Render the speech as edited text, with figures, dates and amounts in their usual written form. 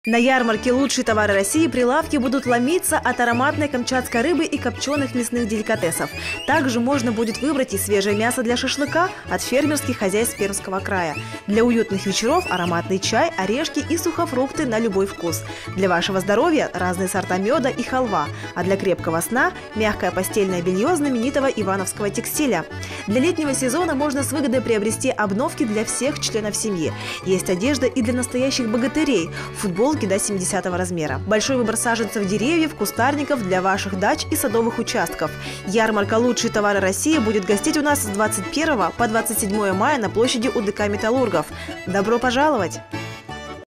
На ярмарке «Лучшие товары России» прилавки будут ломиться от ароматной камчатской рыбы и копченых мясных деликатесов. Также можно будет выбрать и свежее мясо для шашлыка от фермерских хозяйств Пермского края. Для уютных вечеров ароматный чай, орешки и сухофрукты на любой вкус. Для вашего здоровья разные сорта меда и халва. А для крепкого сна мягкое постельное белье знаменитого ивановского текстиля. Для летнего сезона можно с выгодой приобрести обновки для всех членов семьи. Есть одежда и для настоящих богатырей – футболки до 70 размера. Большой выбор саженцев деревьев, кустарников для ваших дач и садовых участков. Ярмарка «Лучшие товары России» будет гостить у нас с 21 по 27 мая на площади УДК «Металлургов». Добро пожаловать!